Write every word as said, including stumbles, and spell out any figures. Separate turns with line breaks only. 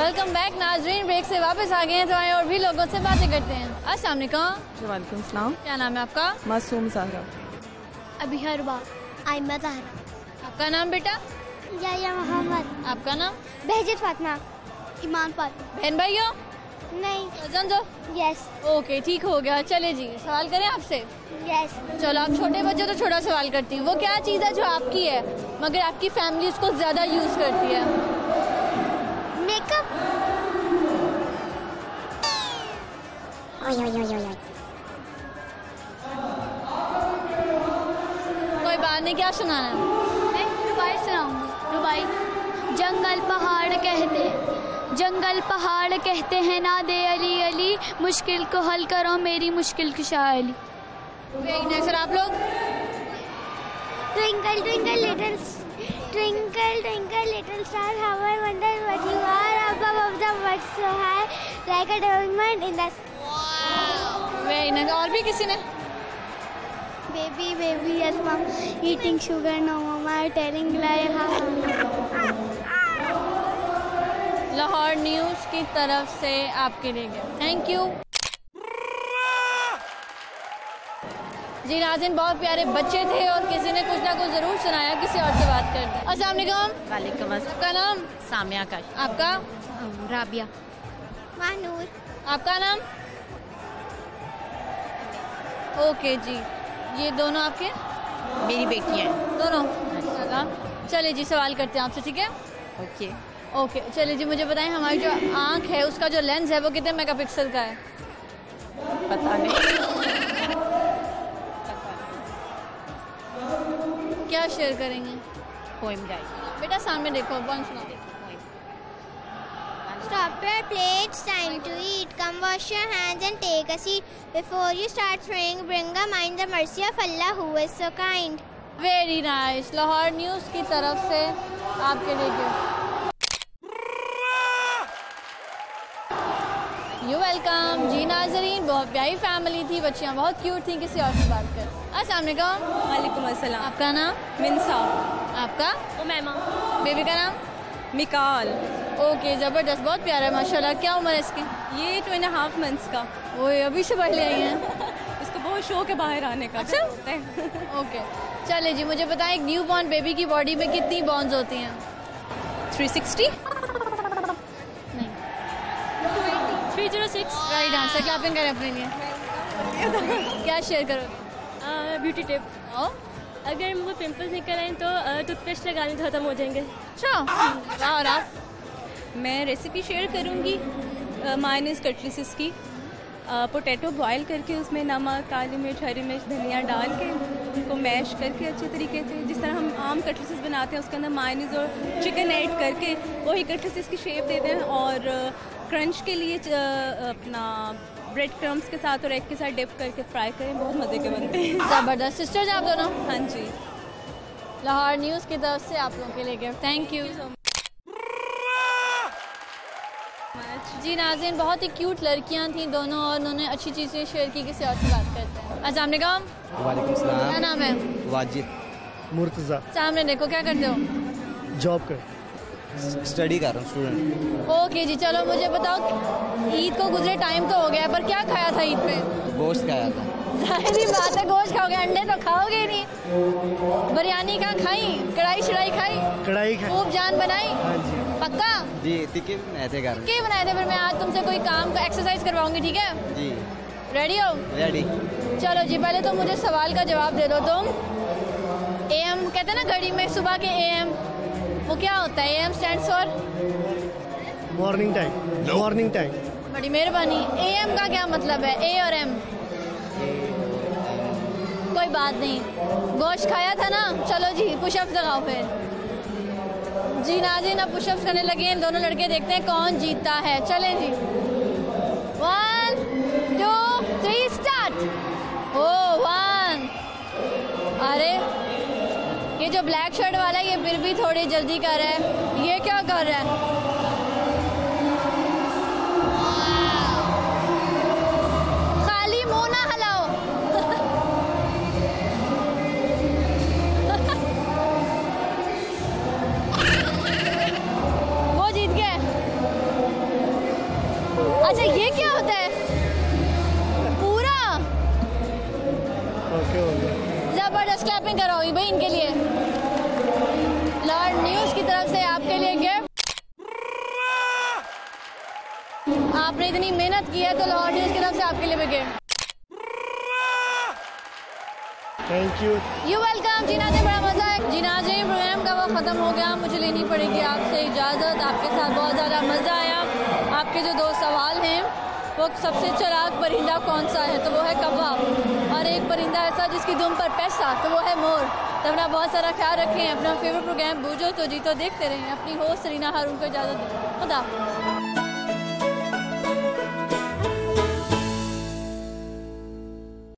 Welcome back नाजरीन, break से वापस आ गए हैं तो आए और भी लोगों से बातें करते हैं। अस्सलाम वालेकुम।
वालेकुम सलाम।
क्या नाम है आपका?
मासूम ज़हरा।
अभी हरबा आइमा ज़हरा।
आपका नाम बेटा?
याया मोहम्मद।
आपका नाम?
बहजत फातिमा। ईमान फातिमा।
बहन भाइयों?
नहीं।
कजन जो?
यस।
ओके ठीक हो गया। चले जी सवाल करें आपसे?
यस।
चलो आप छोटे बच्चे तो छोटा सवाल करती हैं। वो क्या चीज़ है जो आपकी है मगर आपकी फैमिली उसको ज़्यादा यूज़ करती है?
मेकअप।
कोई बात नहीं, क्या सुनाना है?
मैं रुबाई सुनाऊंगी। रुबाई। जंगल पहाड़ कहते जंगल पहाड़ कहते हैं ना दे अली अली, मुश्किल को हल करो मेरी मुश्किल कुशा अली।
सर आप लोग?
Twinkle twinkle little twinkle twinkle little star how I wonder what you are above of the world so high like a diamond in the
very nice. और भी किसी ने?
baby baby yes mom eating sugar no mama telling lie हाँ।
Lahore news की तरफ से आपके लिए गया, थैंक यू जी। नाज़रीन बहुत प्यारे बच्चे थे और किसी ने कुछ ना कुछ जरूर सुनाया। किसी और से बात करते हैं। अस्सलाम वालेकुम।
वालेकुम अस्सलाम।
आपका नाम?
सामिया का।
आपका?
राबिया।
मानूर।
आपका नाम? ओके जी, ये दोनों आपके?
मेरी बेटी है
दोनों। चलिए जी सवाल करते हैं आपसे, ठीक है?
ओके
ओके चलिए जी मुझे बताएं हमारी जो आँख है उसका जो लेंस है वो कितने मेगापिक्सल का है?
पता नहीं।
क्या शेयर करेंगे?
पोएम गाइड।
बेटा सामने देखो, वन सुना दे।
Stop your plates, time to eat. Come wash your hands and take a seat. Before you start throwing, bring a mind the mercy of Allah who is so kind.
Very nice. Lahore news की तरफ से आपके लिए gift. You welcome जी। नाजरीन बहुत प्यारी family थी, बच्चियाँ बहुत क्यूट थी। किसी और से बात कर। अस्सलाम वालेकुम।
वालेकुम अस्सलाम।
आपका नाम?
मिनसा।
आपका?
उमैमा।
बेबी का नाम?
मिकाल।
ओके ज़बरदस्त, बहुत प्यारा है माशाल्लाह। क्या उम्र है इसकी?
ये टू एंड हाफ मंथ्स का।
वो अभी से पहले आई हैं।
इसको बहुत शौक है बाहर आने का।
अच्छा ओके चलिए जी मुझे बताएं एक न्यू बॉर्न बेबी की बॉडी में कितनी बॉन्स होती हैं?
Three sixty.
नहीं।
Three zero six.
Right answer. Clapping करें अपने लिए। क्या शेयर करोगे?
Beauty tip.
ओ
अगर मुझे पिंपल्स निकल आए तो टूथपेस्ट लगाने तो खत्म हो जाएंगे।
अच्छा और आप?
मैं रेसिपी शेयर करूँगी मायोनीज कटलेट्स की। पोटैटो बॉयल करके उसमें नमक, काली मिर्च, हरी मिर्च, धनिया डाल के उनको मैश करके अच्छे तरीके से जिस तरह हम आम कटलेट्स बनाते हैं उसके अंदर मायोनीज और चिकन ऐड करके वही कटलेट्स की शेप देते हैं और क्रंच के लिए अपना ब्रेड क्रम्स के साथ और एग के साथ डिप करके फ्राई करें, बहुत मज़े के बनते हैं।
ज़बरदस्त। सिस्टर्स आप दोनों?
हाँ जी।
लाहौर न्यूज़ की तरफ से आप लोगों के लिए गिफ्ट, थैंक यू जी। नाज़रीन बहुत ही क्यूट लड़कियां थी दोनों और उन्होंने अच्छी चीज़ें शेयर की। किसी और से बात करते हैं। अस्सलाम वालेकुम।
वालेकुम सलाम।
क्या नाम है?
वाजिद। मुर्तज़ा।
सामने देखो, क्या करते हो?
जॉब कर स्टडी कर रहा हूँ, स्टूडेंट।
ओके जी चलो मुझे बताओ ईद को गुजरे टाइम तो हो गया पर क्या खाया था ईद पे?
गोश्त खाया था।
जाहिर बात है गोश्त खाओगे, अंडे तो खाओगे ही नहीं। बिरयानी कहाँ खाई? कढ़ाई शढ़ाई खाई?
कढ़ाई खाई।
खूब जान बनाई?
हाँ जी।
पक्का?
जी टिक्के बनाए थे घर में।
टिक्के बनाए थे। फिर मैं आज तुमसे कोई काम का एक्सरसाइज करवाऊंगी, ठीक है?
जी।
रेडी हो?
रेडी।
चलो जी पहले तो मुझे सवाल का जवाब दे दो तुम। ए एम कहते हैं ना घड़ी में सुबह के ए एम, वो क्या होता है? A M stands for
morning time. Morning time.
बड़ी मेहरबानी। ए एम का क्या मतलब है? ए और एम? कोई बात नहीं, गोश्त खाया था ना। चलो जी पुशअप्स लगाओ फिर। जी नाज़रीन अब पुशअप्स करने लगे हैं दोनों लड़के, देखते हैं कौन जीतता है। चलें जी, वन टू थ्री स्टार्ट। ओ वन। अरे ये जो ब्लैक शर्ट वाला है ये फिर भी थोड़ी जल्दी कर रहा है। ये क्या कर रहा है? खाली मुंह ना हिलाओ। वो जीत गए। अच्छा ये क्या होता है पूरा?
ओके हो गया।
जबरदस्त क्लैपिंग कराओगी भाई इनके लिए। लाहौर न्यूज़ की तरफ से आपके लिए गिफ्ट। आपने इतनी मेहनत की है तो लाहौर न्यूज़ की तरफ से आपके लिए भी gift.
Thank you.
You welcome. जी नाज़रीन बड़ा मज़ा है। जी नाज़रीन प्रोग्राम का वक्त ख़त्म हो गया, मुझे लेनी पड़ेगी आपसे इजाज़त। आपके साथ बहुत ज़्यादा मज़ा आया। आपके जो दो सवाल हैं वो सबसे चलाक परिंदा कौन सा है, तो वो है कौवा, और एक परिंदा ऐसा जिसकी दुम पर पैसा, तो वो है मोर। तो अपना बहुत सारा ख्याल रखें। अपना फेवरेट प्रोग्राम भूजो तो जीतो देखते रहें। अपनी होस्ट अलीना हारून को इजाज़त दें। खुदा।